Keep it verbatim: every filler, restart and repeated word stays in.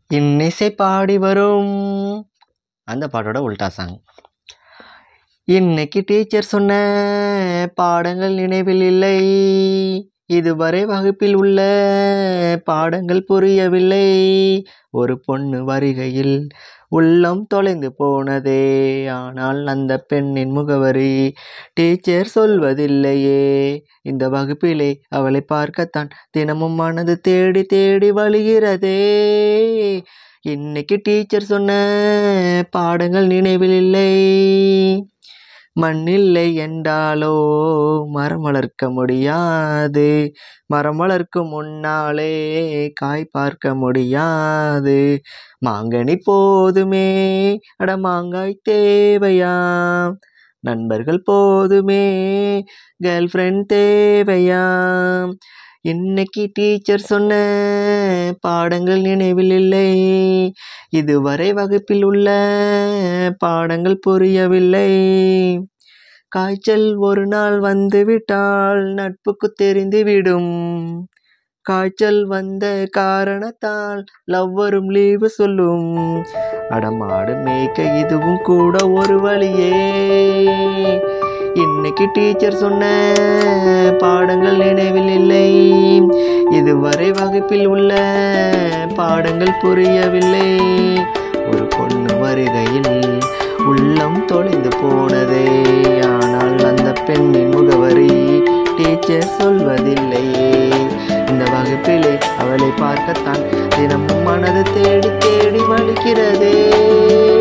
இன்னிசை பாடி வரும் அந்த பாட்டோட உல்டா சாங். இன்னைக்கு டீச்சர் சொன்ன பாடங்கள் நினைவில் இல்லை, இதுவரை வகுப்பில் உள்ள பாடங்கள் புரியவில்லை. ஒரு பொண்ணு வருகையில் உள்ளம் தொலைந்து போனதே, ஆனால் அந்த பெண்ணின் முகவரி டீச்சர் சொல்வதில்லையே. இந்த வகுப்பிலே அவளை பார்க்கத்தான் தினமும் மனது தேடி தேடி வழிகிறதே. இன்னைக்கு டீச்சர் சொன்ன பாடங்கள் நினைவில் இல்லை. மண்ணில்லை என்றாலோ மரம் வளர்க்க முடியாது, மரம் வளர்க்கும் முன்னாலே காய் பார்க்க முடியாது. மாங்கனி போதுமே அட மாங்காய் தேவையாம், நண்பர்கள் போதுமே கேர்ள் ஃப்ரெண்ட் தேவையாம். இன்னைக்கு டீச்சர் சொன்ன பாடங்கள் நினைவில் இல்லை, இதுவரை வகுப்பில் உள்ள பாடங்கள் புரியவில்லை. காய்ச்சல் ஒரு நாள் வந்து விட்டால் நட்புக்கு தெரிந்துவிடும், காய்ச்சல் வந்த காரணத்தால் லவ்வரும் லீவு சொல்லும். அடமாடு மேய்க்க இதுவும் கூட ஒரு வழியே. இன்னைக்கு டீச்சர் சொன்ன பாடங்கள் நினைவில் இல்லை, இதுவரை வகுப்பில் உள்ள பாடங்கள் புரியவில்லை. ஒரு பொண்ணு வருகையில் உள்ளம் தொலைந்து போனதே, ஆனால் அந்த பெண்ணின் முகவரி டீச்சர் சொல்வதில்லையே. இந்த வகுப்பிலே அவளை பார்க்கத்தான் தினமும் மனது தேடி தேடி வலிக்கிறதே.